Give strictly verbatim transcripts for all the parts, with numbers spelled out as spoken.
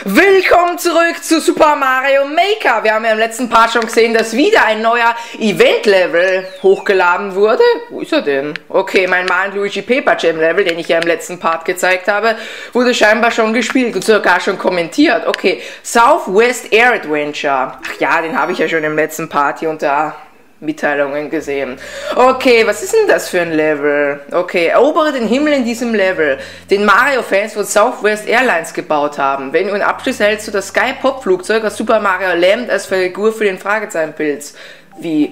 Willkommen zurück zu Super Mario Maker. Wir haben ja im letzten Part schon gesehen, dass wieder ein neuer Event-Level hochgeladen wurde. Wo ist er denn? Okay, mein Mario Luigi Paper Jam Level, den ich ja im letzten Part gezeigt habe, wurde scheinbar schon gespielt und sogar schon kommentiert. Okay, Southwest Air Adventure. Ach ja, den habe ich ja schon im letzten Part hier unter Mitteilungen gesehen. Okay, was ist denn das für ein Level? Okay, erobere den Himmel in diesem Level, den Mario-Fans von Southwest Airlines gebaut haben. Wenn du einen Abschluss hältst du das Sky-Pop-Flugzeug aus Super Mario Land als Figur für den Fragezeichenpilz. Wie?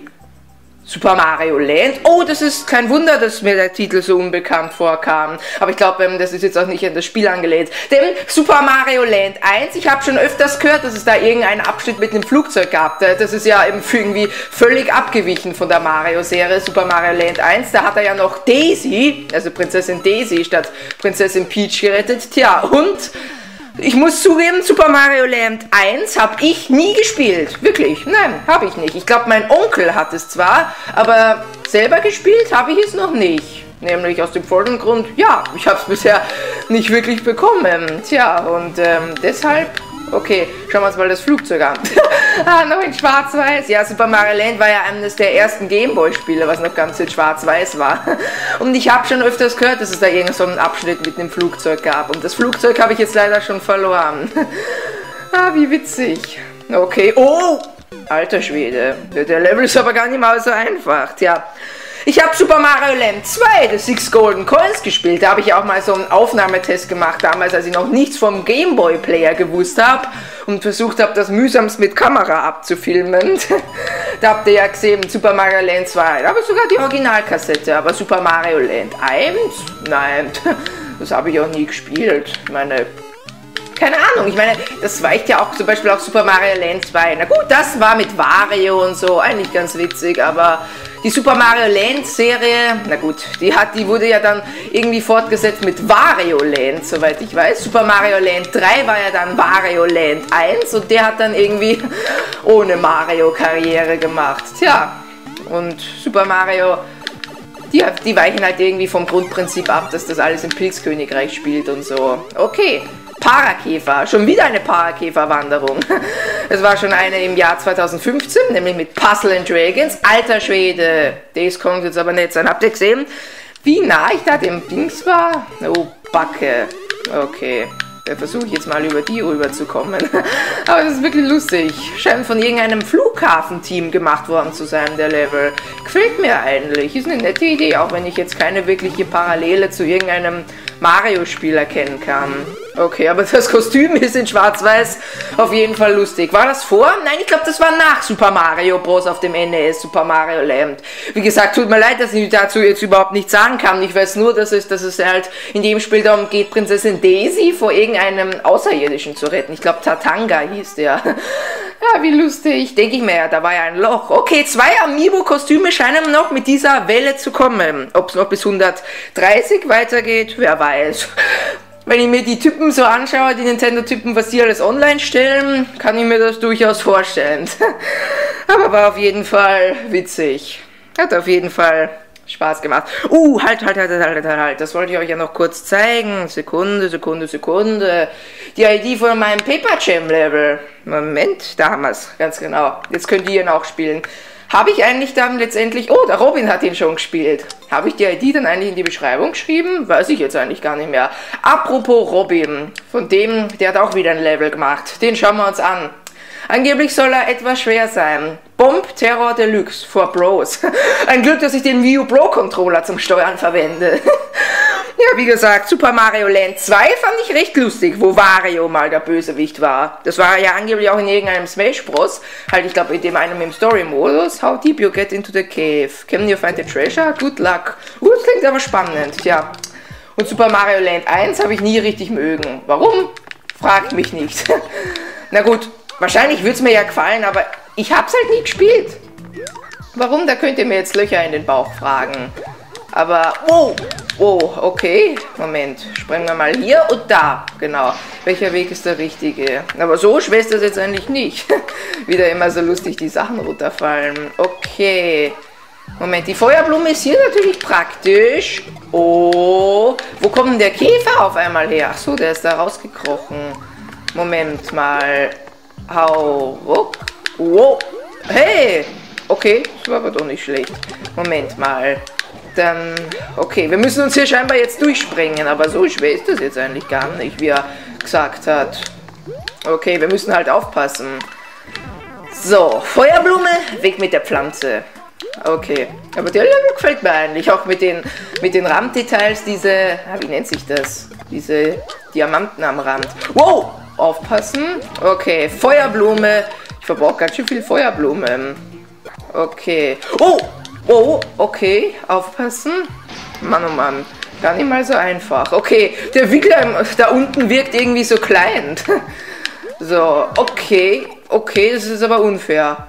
Super Mario Land? Oh, das ist kein Wunder, dass mir der Titel so unbekannt vorkam. Aber ich glaube, das ist jetzt auch nicht an das Spiel angelehnt. Denn Super Mario Land eins, ich habe schon öfters gehört, dass es da irgendeinen Abschnitt mit einem Flugzeug gab. Das ist ja irgendwie völlig abgewichen von der Mario-Serie Super Mario Land eins. Da hat er ja noch Daisy, also Prinzessin Daisy statt Prinzessin Peach gerettet. Tja, und ich muss zugeben, Super Mario Land eins habe ich nie gespielt. Wirklich, nein, habe ich nicht. Ich glaube, mein Onkel hat es zwar, aber selber gespielt habe ich es noch nicht. Nämlich aus dem folgenden Grund, ja, ich habe es bisher nicht wirklich bekommen. Tja, und ähm, deshalb, okay, schauen wir uns mal das Flugzeug an. Ah, noch in schwarz-weiß. Ja, Super Mario Land war ja eines der ersten Gameboy-Spiele, was noch ganz in schwarz-weiß war. Und ich habe schon öfters gehört, dass es da irgend so einen Abschnitt mit einem Flugzeug gab. Und das Flugzeug habe ich jetzt leider schon verloren. Ah, wie witzig. Okay, oh, alter Schwede. Der Level ist aber gar nicht mal so einfach. Tja. Ich habe Super Mario Land zwei, The Six Golden Coins, gespielt. Da habe ich auch mal so einen Aufnahmetest gemacht, damals, als ich noch nichts vom Gameboy Player gewusst habe und versucht habe, das mühsamst mit Kamera abzufilmen. Da habt ihr ja gesehen, Super Mario Land zwei, da habe ich sogar die Originalkassette, aber Super Mario Land eins? Nein, das habe ich auch nie gespielt. Ich meine, keine Ahnung, ich meine, das weicht ja auch zum Beispiel auch Super Mario Land zwei. Na gut, das war mit Wario und so, eigentlich ganz witzig, aber die Super Mario Land Serie, na gut, die, hat, die wurde ja dann irgendwie fortgesetzt mit Wario Land, soweit ich weiß. Super Mario Land drei war ja dann Wario Land eins und der hat dann irgendwie ohne Mario Karriere gemacht. Tja, und Super Mario, die, die weichen halt irgendwie vom Grundprinzip ab, dass das alles im Pilzkönigreich spielt und so. Okay. Parakäfer, schon wieder eine Parakäferwanderung. Es war schon eine im Jahr zweitausendfünfzehn, nämlich mit Puzzle and Dragons. Alter Schwede, das kommt jetzt aber nicht sein. Habt ihr gesehen, wie nah ich da dem Dings war? Oh, Backe. Okay, da versuche ich jetzt mal über die rüberzukommen. Aber das ist wirklich lustig. Scheint von irgendeinem Flughafenteam gemacht worden zu sein, der Level. Gefällt mir eigentlich. Ist eine nette Idee, auch wenn ich jetzt keine wirkliche Parallele zu irgendeinem Mario-Spiel erkennen kann. Okay, aber das Kostüm ist in schwarz-weiß auf jeden Fall lustig. War das vor? Nein, ich glaube, das war nach Super Mario Bros. Auf dem N E S, Super Mario Land. Wie gesagt, tut mir leid, dass ich dazu jetzt überhaupt nichts sagen kann. Ich weiß nur, dass es, dass es halt in dem Spiel darum geht, Prinzessin Daisy vor irgendeinem Außerirdischen zu retten. Ich glaube, Tatanga hieß der. Ja, wie lustig. Denke ich mir ja, da war ja ein Loch. Okay, zwei Amiibo-Kostüme scheinen noch mit dieser Welle zu kommen. Ob es noch bis hundertdreißig weitergeht, wer weiß. Wenn ich mir die Typen so anschaue, die Nintendo-Typen, was die alles online stellen, kann ich mir das durchaus vorstellen. Aber war auf jeden Fall witzig. Hat auf jeden Fall Spaß gemacht. Uh, halt, halt, halt, halt, halt, halt. Das wollte ich euch ja noch kurz zeigen. Sekunde, Sekunde, Sekunde. Die I D von meinem Paper Jam Level. Moment, da haben wir es. Ganz genau. Jetzt könnt ihr ihn auch spielen. Habe ich eigentlich dann letztendlich... Oh, der Robin hat ihn schon gespielt. Habe ich die I D dann eigentlich in die Beschreibung geschrieben? Weiß ich jetzt eigentlich gar nicht mehr. Apropos Robin. Von dem, der hat auch wieder ein Level gemacht. Den schauen wir uns an. Angeblich soll er etwas schwer sein. Bomb Terror Deluxe for Bros. Ein Glück, dass ich den Wii U Pro Controller zum Steuern verwende. Ja, wie gesagt, Super Mario Land zwei fand ich recht lustig, wo Wario mal der Bösewicht war. Das war ja angeblich auch in irgendeinem Smash Bros. Halt, ich glaube, in dem einen im Story-Modus. How deep you get into the cave? Can you find the treasure? Good luck. Uh, das klingt aber spannend, ja. Und Super Mario Land eins habe ich nie richtig mögen. Warum? Fragt mich nicht. Na gut, wahrscheinlich würde es mir ja gefallen, aber ich habe es halt nie gespielt. Warum? Da könnt ihr mir jetzt Löcher in den Bauch fragen. Aber, wow, wow, okay, Moment, springen wir mal hier und da, genau. Welcher Weg ist der richtige? Aber so schwer ist das jetzt eigentlich nicht. Wieder immer so lustig, die Sachen runterfallen. Okay, Moment, die Feuerblume ist hier natürlich praktisch. Oh, wo kommt denn der Käfer auf einmal her? Ach so, der ist da rausgekrochen. Moment mal. Hau ruck. Wow. Hey! Okay, das war aber doch nicht schlecht. Moment mal. Dann, okay, wir müssen uns hier scheinbar jetzt durchspringen, aber so schwer ist das jetzt eigentlich gar nicht, wie er gesagt hat. Okay, wir müssen halt aufpassen. So, Feuerblume, weg mit der Pflanze. Okay, aber der Level gefällt mir eigentlich, auch mit den, mit den Randdetails, diese, wie nennt sich das? Diese Diamanten am Rand. Wow, aufpassen. Okay, Feuerblume. Ich verbrauche ganz schön viel Feuerblumen. Okay. Oh, oh, okay, aufpassen. Mann, oh Mann, gar nicht mal so einfach. Okay, der Wiggler da unten wirkt irgendwie so klein. So, okay, okay, das ist aber unfair.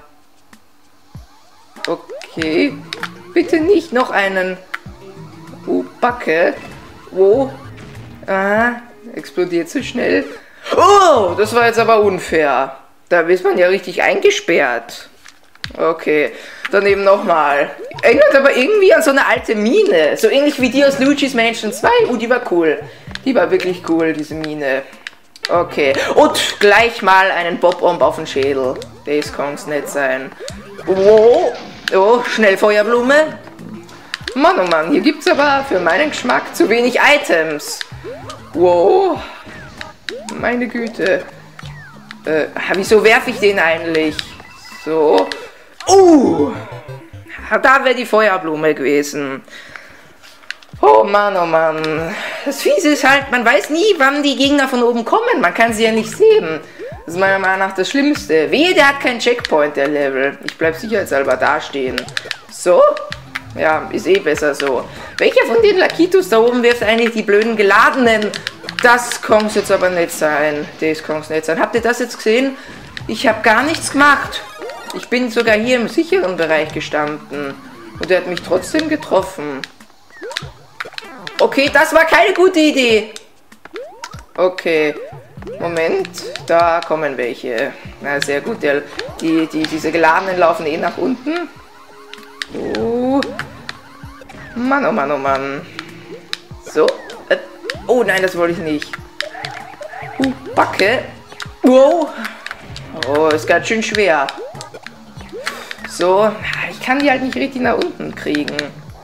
Okay, bitte nicht noch einen. Oh, Backe. Wo? Ah, explodiert so schnell. Oh, das war jetzt aber unfair. Da ist man ja richtig eingesperrt. Okay, dann eben nochmal. Erinnert aber irgendwie an so eine alte Mine. So ähnlich wie die aus Luigi's Mansion zwei. Oh, die war cool. Die war wirklich cool, diese Mine. Okay, und gleich mal einen Bob-Omb auf den Schädel. Das kann's nicht sein. Wow. Oh, schnell Feuerblume. Mann, oh Mann, hier gibt's aber für meinen Geschmack zu wenig Items. Wow. Meine Güte. Äh, wieso werfe ich den eigentlich? So. Uh. Da wäre die Feuerblume gewesen. Oh Mann, oh Mann. Das Fiese ist halt, man weiß nie, wann die Gegner von oben kommen. Man kann sie ja nicht sehen. Das ist meiner Meinung nach das Schlimmste. Wehe, der hat keinen Checkpoint, der Level. Ich bleib sicherheitshalber dastehen. So? Ja, ist eh besser so. Welcher von den Lakitus da oben wirft eigentlich die blöden geladenen? Das kann's jetzt aber nicht sein. Das kann's nicht sein. Habt ihr das jetzt gesehen? Ich habe gar nichts gemacht. Ich bin sogar hier im sicheren Bereich gestanden. Und er hat mich trotzdem getroffen. Okay, das war keine gute Idee. Okay. Moment, da kommen welche. Na, sehr gut. Der, die, die, diese geladenen laufen eh nach unten. Oh. Mann, oh Mann, oh Mann. So. Äh, oh nein, das wollte ich nicht. Uh, Backe. Wow. Oh, ist ganz schön schwer. So. Ich kann die halt nicht richtig nach unten kriegen.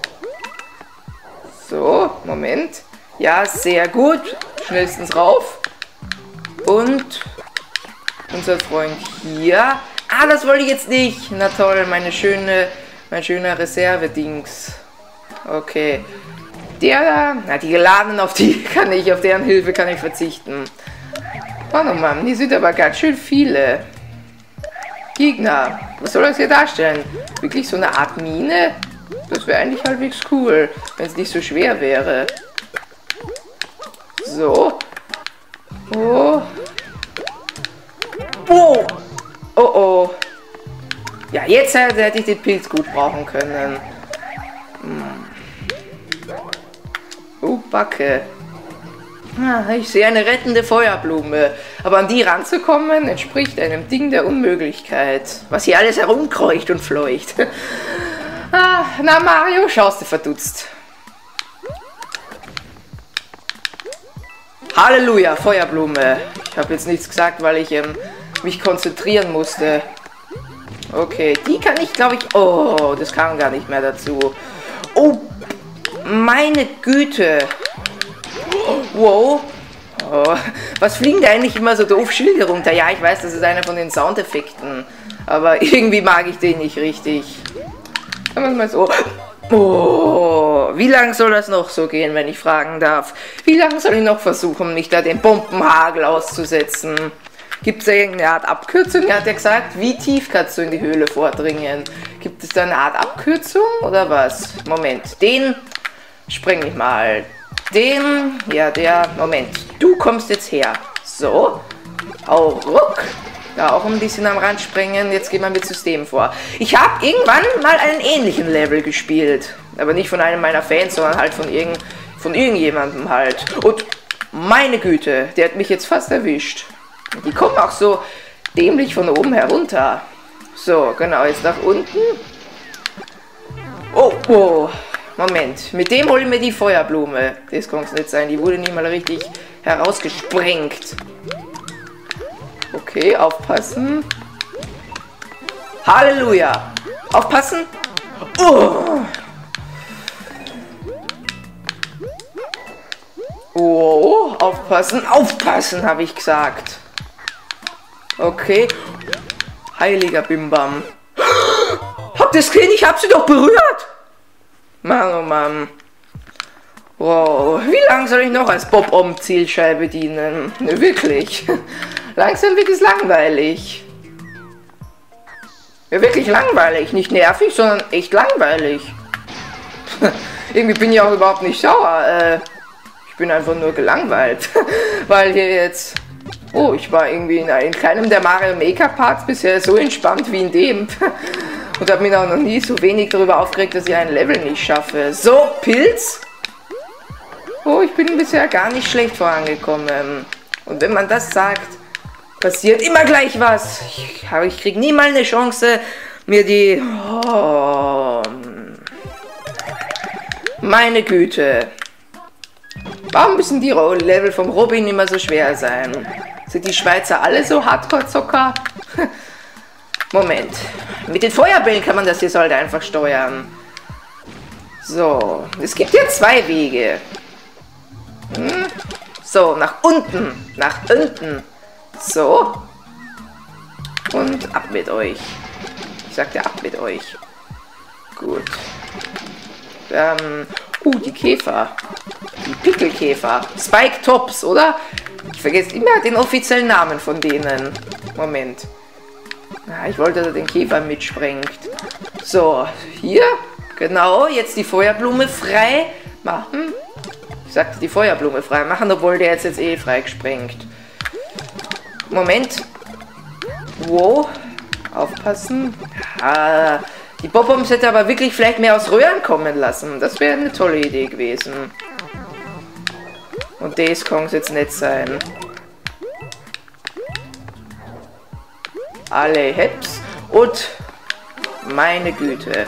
So, Moment. Ja, sehr gut. Schnellstens rauf. Und unser Freund hier. Ah, das wollte ich jetzt nicht. Na toll, meine schöne, mein schöner Reserve-Dings. Okay. Der da, na, die geladenen, auf die kann ich, auf deren Hilfe kann ich verzichten. Mann, oh Mann, die sind aber ganz schön viele. Gegner. Was soll das hier darstellen? Wirklich so eine Art Mine? Das wäre eigentlich halbwegs cool, wenn es nicht so schwer wäre. So. Oh. Oh. Oh oh. Ja, jetzt hätte ich den Pilz gut brauchen können. Hm. Oh, Backe. Ah, ich sehe eine rettende Feuerblume. Aber an die ranzukommen, entspricht einem Ding der Unmöglichkeit. Was hier alles herumkreucht und fleucht. Ah, na Mario, schaust du verdutzt. Halleluja, Feuerblume. Ich habe jetzt nichts gesagt, weil ich ähm, mich konzentrieren musste. Okay, die kann ich, glaube ich... Oh, das kam gar nicht mehr dazu. Oh, meine Güte. Wow. Oh, was fliegen da eigentlich immer so doof Schilde runter? Ja, ich weiß, das ist einer von den Soundeffekten. Aber irgendwie mag ich den nicht richtig. Sagen wir mal so. Oh, wie lange soll das noch so gehen, wenn ich fragen darf? Wie lange soll ich noch versuchen, mich da den Bombenhagel auszusetzen? Gibt es da irgendeine Art Abkürzung? Er hat ja gesagt, wie tief kannst du in die Höhle vordringen? Gibt es da eine Art Abkürzung oder was? Moment, den spreng ich mal. Den, ja, der, Moment, du kommst jetzt her. So, hau ruck. Da auch ein bisschen am Rand springen. Jetzt geht man mit System vor. Ich habe irgendwann mal einen ähnlichen Level gespielt. Aber nicht von einem meiner Fans, sondern halt von, irgend, von irgendjemandem halt. Und meine Güte, der hat mich jetzt fast erwischt. Die kommen auch so dämlich von oben herunter. So, genau, jetzt nach unten. Oh, oh, Moment. Mit dem holen wir die Feuerblume. Das kann es nicht sein. Die wurde nicht mal richtig herausgesprengt. Okay, aufpassen. Halleluja. Aufpassen. Oh. Oh, aufpassen, aufpassen, habe ich gesagt. Okay. Heiliger Bimbam. Habt ihr es gesehen? Ich hab sie doch berührt. Mann, oh Mann. Wow, wie lange soll ich noch als Bob-Omb-Zielscheibe dienen? Ne, wirklich. Langsam wird es langweilig. Ja, wirklich langweilig. Nicht nervig, sondern echt langweilig. Irgendwie bin ich auch überhaupt nicht sauer. Äh, ich bin einfach nur gelangweilt. Weil hier jetzt... Oh, ich war irgendwie in, in keinem der Mario Maker Parts bisher so entspannt wie in dem. Und habe mich auch noch nie so wenig darüber aufgeregt, dass ich ein Level nicht schaffe. So, Pilz. Oh, ich bin bisher gar nicht schlecht vorangekommen. Und wenn man das sagt, passiert immer gleich was. Ich, ich kriege nie mal eine Chance, mir die... Oh, meine Güte. Warum müssen die Level vom Robin immer so schwer sein? Sind die Schweizer alle so Hardcore-Zocker? Moment. Mit den Feuerbällen kann man das jetzt halt einfach steuern. So. Es gibt ja zwei Wege. Hm. So, nach unten. Nach unten. So. Und ab mit euch. Ich sagte ab mit euch. Gut. Ähm. Uh, die Käfer. Die Pickelkäfer. Spike Tops, oder? Ich vergesse immer den offiziellen Namen von denen. Moment. Ah, ich wollte, dass er den Käfer mitsprengt. So, hier. Genau, jetzt die Feuerblume frei machen. Ich sagte, die Feuerblume frei machen, obwohl der jetzt, jetzt eh frei gesprengt. Moment. Wow. Aufpassen. Ah, die Bob-Ombs hätte aber wirklich vielleicht mehr aus Röhren kommen lassen. Das wäre eine tolle Idee gewesen. Und das kann jetzt nicht sein. Alle Heps. Und meine Güte.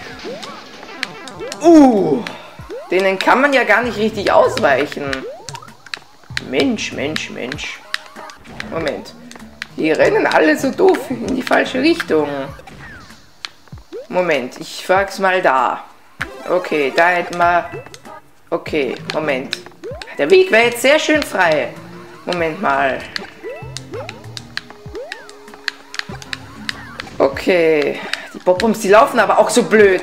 Uh. Denen kann man ja gar nicht richtig ausweichen. Mensch, Mensch, Mensch. Moment. Die rennen alle so doof in die falsche Richtung. Moment, ich frag's mal da. Okay, da hätten wir... Okay, Moment. Der Weg wäre jetzt sehr schön frei. Moment mal. Okay. Die Bob-Ombs, die laufen aber auch so blöd.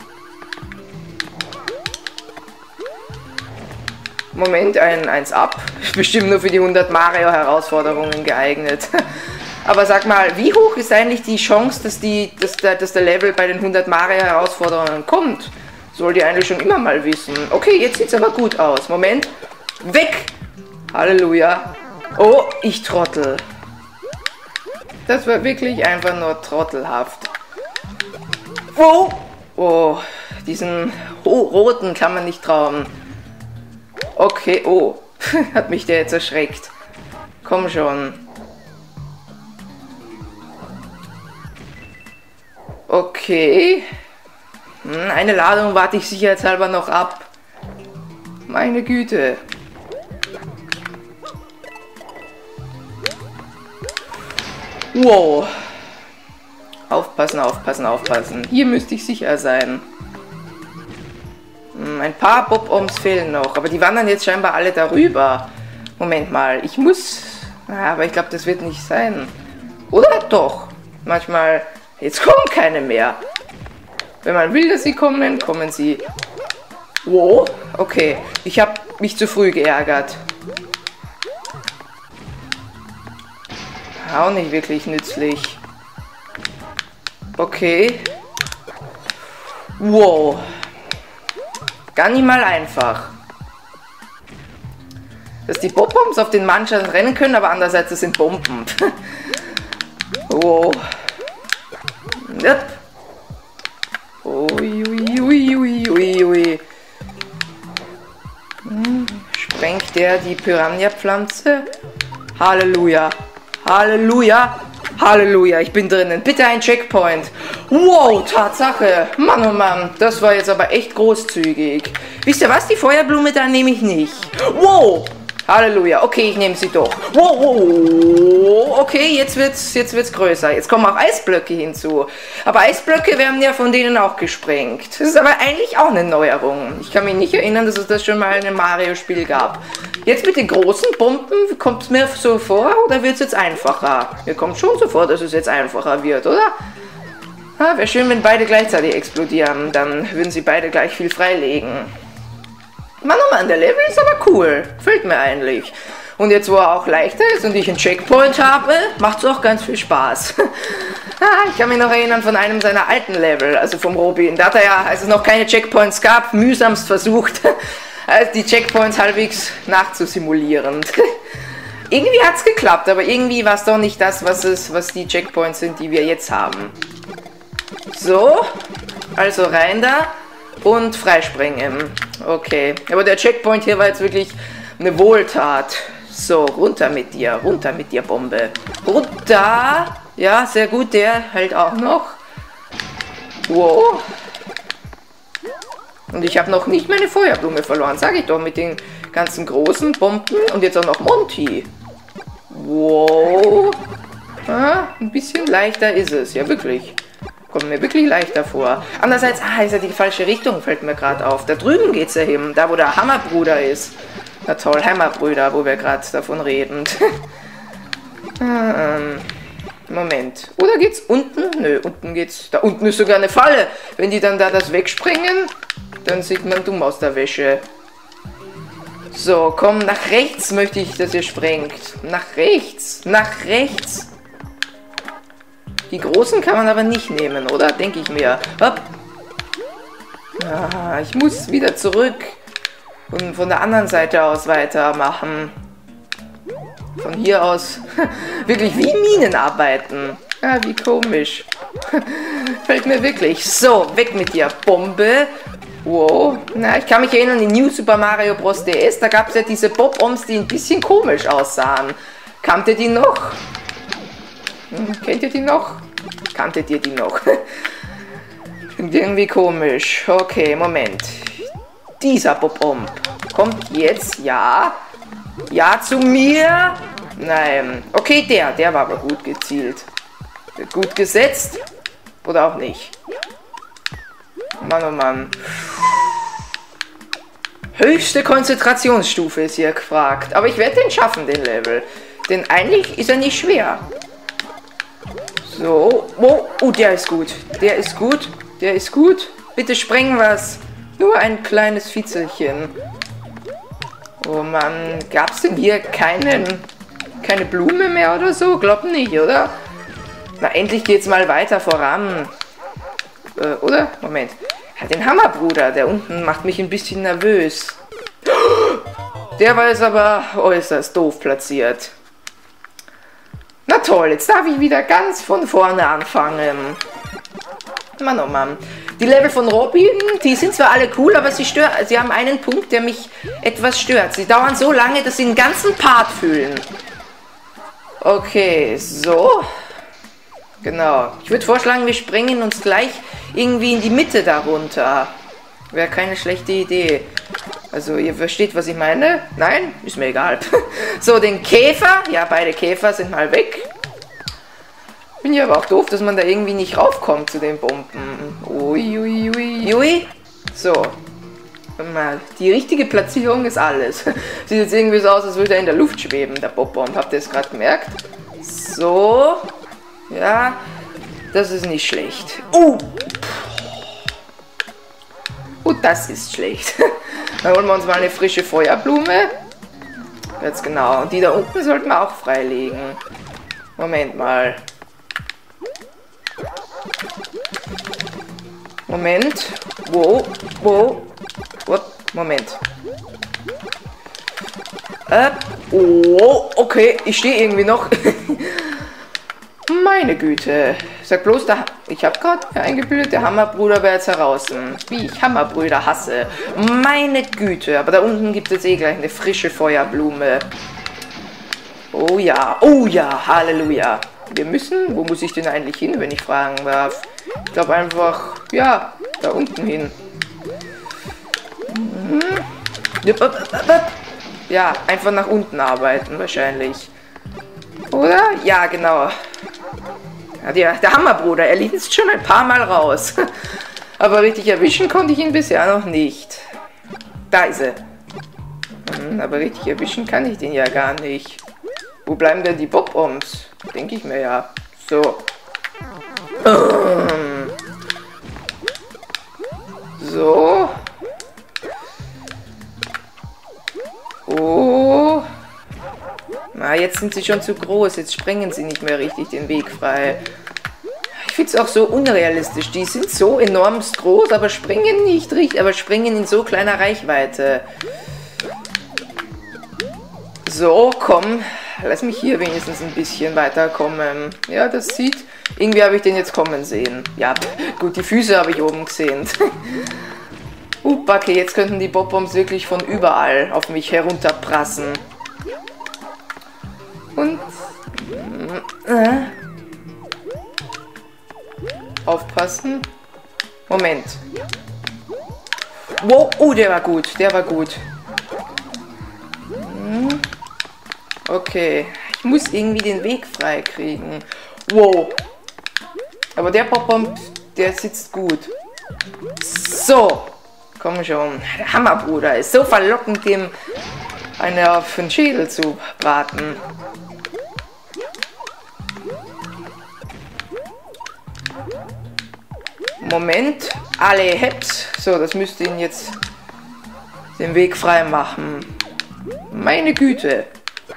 Moment, ein eins ab. Bestimmt nur für die hundert Mario-Herausforderungen geeignet. Aber sag mal, wie hoch ist eigentlich die Chance, dass, die, dass, der, dass der Level bei den hundert Mario-Herausforderungen kommt? Sollt ihr eigentlich schon immer mal wissen. Okay, jetzt sieht es aber gut aus. Moment. Weg! Halleluja. Oh, ich Trottel. Das war wirklich einfach nur trottelhaft. Oh, oh, diesen oh, roten kann man nicht trauen. Okay, oh, hat mich der jetzt erschreckt. Komm schon. Okay. Hm, eine Ladung warte ich sicherheitshalber noch ab. Meine Güte. Wow. Aufpassen, aufpassen, aufpassen. Hier müsste ich sicher sein. Hm, ein paar Bob-Ombs fehlen noch, aber die wandern jetzt scheinbar alle darüber. Moment mal, ich muss... Ah, aber ich glaube, das wird nicht sein. Oder doch? Manchmal... Jetzt kommen keine mehr. Wenn man will, dass sie kommen, kommen sie. Wow, okay. Ich habe mich zu früh geärgert. Auch nicht wirklich nützlich. Okay. Wow. Gar nicht mal einfach. Dass die Bob-Ombs auf den Mannschaften rennen können, aber andererseits, das sind Bomben. Wow. Yep. Ui, ui, ui, ui, ui, ui. Hm, sprengt der die Piranha-Pflanze? Halleluja. Halleluja. Halleluja, ich bin drinnen. Bitte ein Checkpoint. Wow, Tatsache. Mann, oh Mann, das war jetzt aber echt großzügig. Wisst ihr was? Die Feuerblume, da nehme ich nicht. Wow. Halleluja. Okay, ich nehme sie doch. Wow, wow. okay, jetzt wird's, jetzt wird's größer. Jetzt kommen auch Eisblöcke hinzu. Aber Eisblöcke werden ja von denen auch gesprengt. Das ist aber eigentlich auch eine Neuerung. Ich kann mich nicht erinnern, dass es das schon mal in einem Mario-Spiel gab. Jetzt mit den großen Bomben, kommt es mir so vor, oder wird es jetzt einfacher? Mir kommt schon so vor, dass es jetzt einfacher wird, oder? Ah, wäre schön, wenn beide gleichzeitig explodieren. Dann würden sie beide gleich viel freilegen. Mann, oh Mann, der Level ist aber cool. Gefällt mir eigentlich. Und jetzt, wo er auch leichter ist und ich einen Checkpoint habe, macht es auch ganz viel Spaß. Ah, ich kann mich noch erinnern von einem seiner alten Level, also vom Robin. Da hat er ja, als es noch keine Checkpoints gab, mühsamst versucht, die Checkpoints halbwegs nachzusimulieren. Irgendwie hat es geklappt, aber irgendwie war es doch nicht das, was, es, was die Checkpoints sind, die wir jetzt haben. So, also rein da und freispringen. Okay, aber der Checkpoint hier war jetzt wirklich eine Wohltat. So, runter mit dir, runter mit dir, Bombe. Runter. Ja, sehr gut, der hält auch noch. Wow. Und ich habe noch nicht meine Feuerblume verloren, sage ich doch, mit den ganzen großen Bomben. Und jetzt auch noch Monty. Wow. Ah, ein bisschen leichter ist es, ja wirklich. Kommt mir wirklich leichter vor. Andererseits, ah, ist ja die falsche Richtung, fällt mir gerade auf. Da drüben geht's ja hin, da wo der Hammerbruder ist. Na toll, Hammerbrüder, wo wir gerade davon reden. ähm, Moment. Oder geht's unten? Nö, unten geht's. Da unten ist sogar eine Falle. Wenn die dann da das wegspringen, dann sieht man dumm aus der Wäsche. So, komm, nach rechts möchte ich, dass ihr sprengt. Nach rechts, nach rechts. Die großen kann man aber nicht nehmen, oder? Denke ich mir. Hopp. Ah, ich muss wieder zurück. Und von der anderen Seite aus weitermachen. Von hier aus wirklich wie Minen arbeiten. Ah, wie komisch. Fällt mir wirklich. So, weg mit dir, Bombe. Wow. Na, ich kann mich erinnern, in New Super Mario Bros. D S, da gab es ja diese Bob-Oms, die ein bisschen komisch aussahen. Kannt ihr die noch? Hm, kennt ihr die noch? Kanntet ihr die noch? Klingt irgendwie komisch. Okay, Moment. Dieser Bob-Omb kommt jetzt, ja. Ja zu mir. Nein. Okay, der, der war aber gut gezielt. Gut gesetzt. Oder auch nicht. Mann, oh Mann. Höchste Konzentrationsstufe ist hier gefragt. Aber ich werde den schaffen, den Level. Denn eigentlich ist er nicht schwer. So. Oh, oh, der ist gut. Der ist gut. Der ist gut. Bitte spreng was. Nur ein kleines Fitzelchen. Oh Mann, gab es denn hier keinen, keine Blume mehr oder so? Glaub nicht, oder? Na, endlich geht's mal weiter voran. Äh, oder? Moment. Ja, den Hammerbruder, der unten macht mich ein bisschen nervös. Der war jetzt aber äußerst doof platziert. Na toll, jetzt darf ich wieder ganz von vorne anfangen. Mann, oh Mann. Die Level von Robin, die sind zwar alle cool, aber sie, stör sie haben einen Punkt, der mich etwas stört. Sie dauern so lange, dass sie den ganzen Part füllen. Okay, so. Genau. Ich würde vorschlagen, wir springen uns gleich irgendwie in die Mitte darunter. Wäre keine schlechte Idee. Also, ihr versteht, was ich meine? Nein? Ist mir egal. So, den Käfer. Ja, beide Käfer sind mal weg. Finde ich aber auch doof, dass man da irgendwie nicht raufkommt zu den Bomben. Ui, ui, ui, ui. So. Mal, die richtige Platzierung ist alles. Sieht jetzt irgendwie so aus, als würde er in der Luft schweben, der Bob-Bomb. Habt ihr es gerade gemerkt? So. Ja. Das ist nicht schlecht. Oh. Oh, das ist schlecht. Dann holen wir uns mal eine frische Feuerblume. Jetzt genau. Und die da unten sollten wir auch freilegen. Moment mal. Moment. Wow. Wow. What? Moment. Äh. Oh, okay. Ich stehe irgendwie noch. Meine Güte. Sag bloß, der, ich habe gerade eingebildet, der Hammerbruder wäre jetzt heraus. Wie ich Hammerbrüder hasse. Meine Güte. Aber da unten gibt es eh gleich eine frische Feuerblume. Oh ja. Oh ja. Halleluja. Wir müssen, wo muss ich denn eigentlich hin, wenn ich fragen darf? Ich glaube einfach, ja, da unten hin. Mhm. Ja, einfach nach unten arbeiten wahrscheinlich. Oder? Ja, genau. Ja, der, der Hammerbruder, er liegt jetzt schon ein paar Mal raus. Aber richtig erwischen konnte ich ihn bisher noch nicht. Da ist er. Hm, aber richtig erwischen kann ich den ja gar nicht. Wo bleiben denn die Bob-Oms? Denke ich mir ja. So. So. Oh. Na, jetzt sind sie schon zu groß. Jetzt sprengen sie nicht mehr richtig den Weg frei. Ich finde es auch so unrealistisch. Die sind so enormst groß, aber springen nicht richtig. Aber springen in so kleiner Reichweite. So, komm. Lass mich hier wenigstens ein bisschen weiterkommen. Ja, das sieht... Irgendwie habe ich den jetzt kommen sehen. Ja, gut, die Füße habe ich oben gesehen. Uh, Backe, jetzt könnten die Bob-Bombs wirklich von überall auf mich herunterprassen. Und... Äh, aufpassen. Moment. Wow, oh, der war gut, der war gut. Hm. Okay, ich muss irgendwie den Weg frei kriegen. Wow. Aber der Bob-Bomb, der sitzt gut. So. Komm schon. Der Hammerbruder ist so verlockend, dem eine auf den Schädel zu braten. Moment. Alle Heps. So, das müsste ihn jetzt den Weg frei machen. Meine Güte.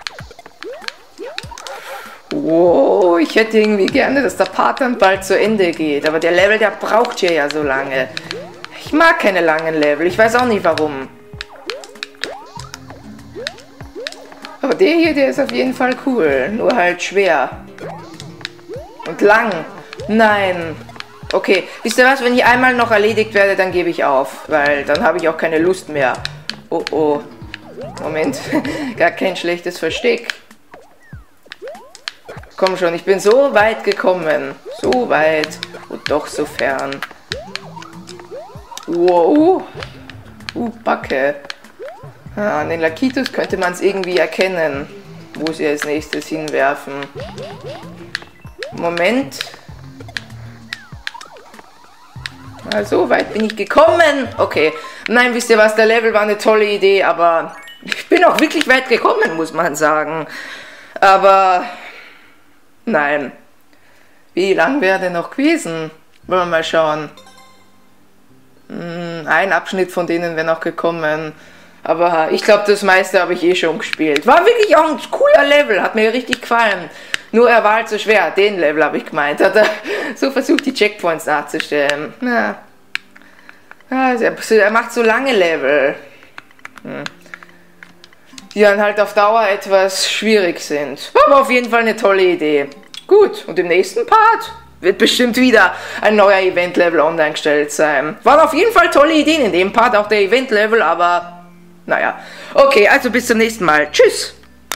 Wow, ich hätte irgendwie gerne, dass der Part dann bald zu Ende geht. Aber der Level, der braucht hier ja so lange. Ich mag keine langen Level. Ich weiß auch nicht warum. Aber der hier, der ist auf jeden Fall cool. Nur halt schwer. Und lang. Nein. Okay, wisst ihr was? Wenn ich einmal noch erledigt werde, dann gebe ich auf. Weil dann habe ich auch keine Lust mehr. Oh, oh. Moment. Gar kein schlechtes Versteck. Komm schon, ich bin so weit gekommen. So weit. Und doch so fern. Wow. Uh, Backe. Ah, an den Lakitus könnte man es irgendwie erkennen, wo sie als nächstes hinwerfen. Moment. Na, so weit bin ich gekommen. Okay. Nein, wisst ihr was, der Level war eine tolle Idee, aber ich bin auch wirklich weit gekommen, muss man sagen. Aber... Nein. Wie lang wäre denn noch gewesen? Wollen wir mal schauen. Hm, ein Abschnitt von denen wäre noch gekommen. Aber ich glaube, das meiste habe ich eh schon gespielt. War wirklich auch ein cooler Level. Hat mir richtig gefallen. Nur er war halt so schwer. Den Level habe ich gemeint. Hat er so versucht, die Checkpoints nachzustellen. Ja. Also er macht so lange Level. Hm. Die dann halt auf Dauer etwas schwierig sind. Aber auf jeden Fall eine tolle Idee. Gut, und im nächsten Part wird bestimmt wieder ein neuer Event-Level online gestellt sein. Waren auf jeden Fall tolle Ideen in dem Part, auch der Event-Level, aber naja. Okay, also bis zum nächsten Mal. Tschüss!